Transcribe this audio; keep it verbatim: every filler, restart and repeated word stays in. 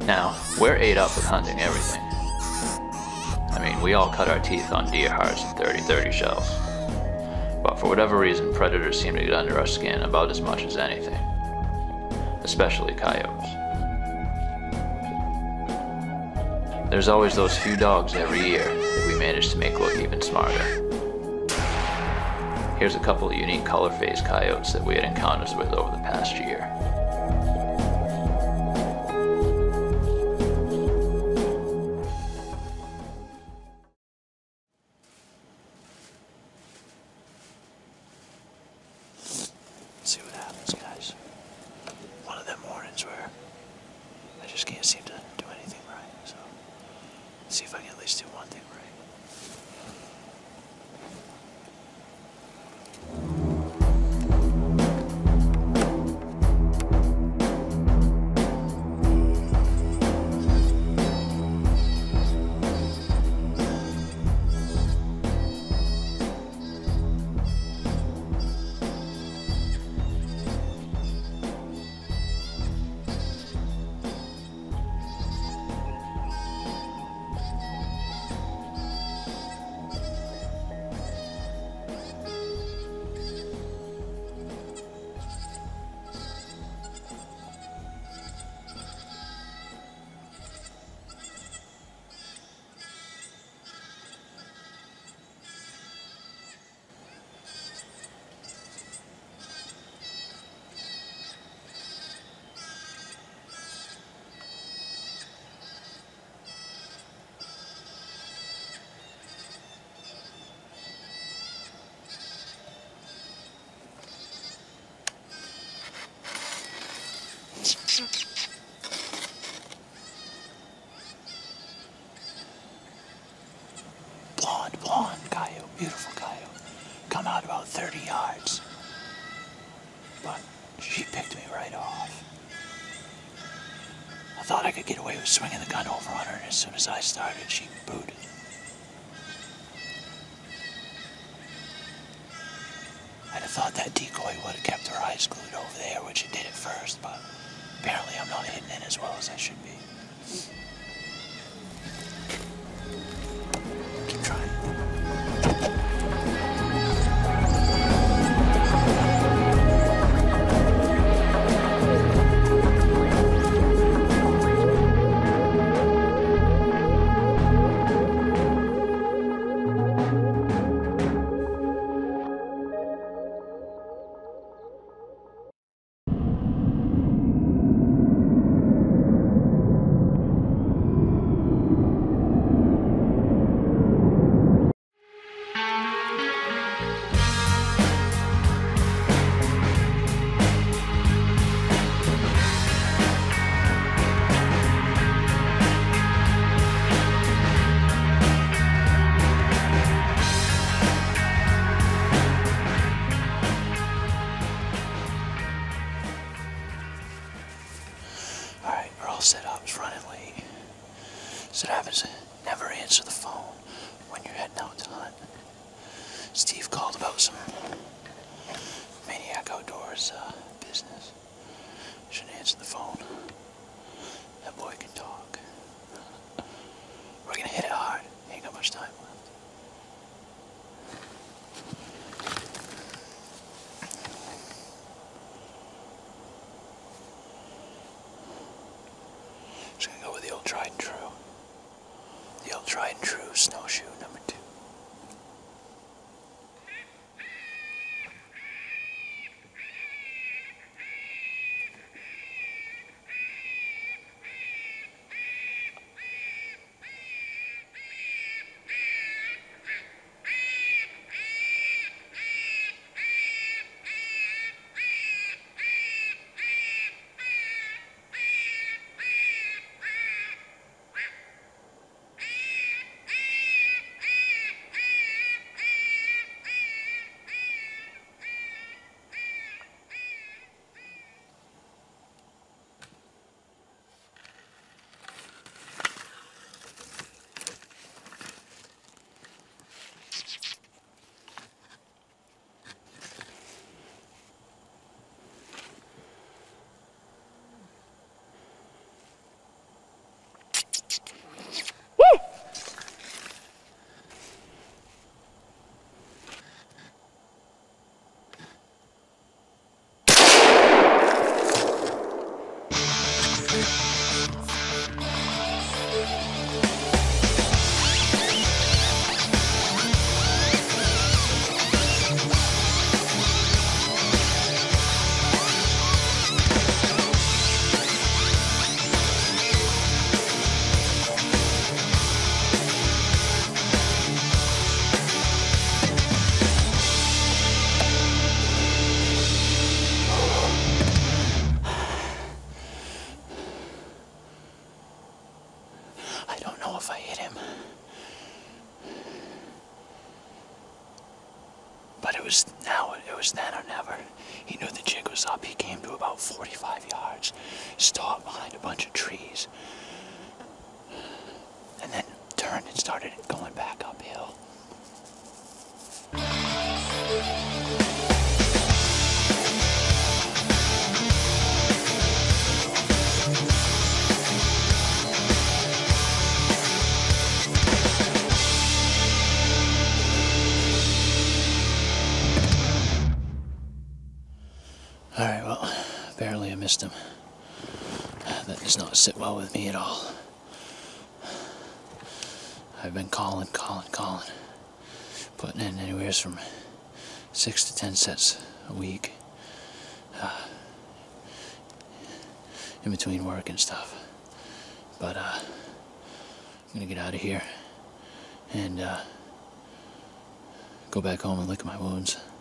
Now, we're ate up with hunting everything. I mean, we all cut our teeth on deer hearts and thirty thirty shells. But for whatever reason, predators seem to get under our skin about as much as anything. Especially coyotes. There's always those few dogs every year that we manage to make look even smarter. Here's a couple of unique color-phased coyotes that we had encounters with over the past year. Let's see what happens, guys. One of them mornings where I just can't seem to do anything right, so let's see if I can at least do one thing right. Blonde, blonde coyote, beautiful coyote. Come out about thirty yards. But she picked me right off. I thought I could get away with swinging the gun over on her, and as soon as I started, she booted. I'd have thought that decoy would have kept her eyes glued over there, which it did at first, but apparently I'm not hitting it as well as I should be. Keep trying. it was now, it was then or never. He knew the jig was up. He came to about forty-five yards, stopped behind a bunch of trees, and then turned and started going back uphill. Alright, well, apparently I missed him. That does not sit well with me at all. I've been calling, calling, calling. Putting in anywhere from six to ten sets a week. Uh, in between work and stuff. But, uh, I'm gonna get out of here and, uh, go back home and lick my wounds.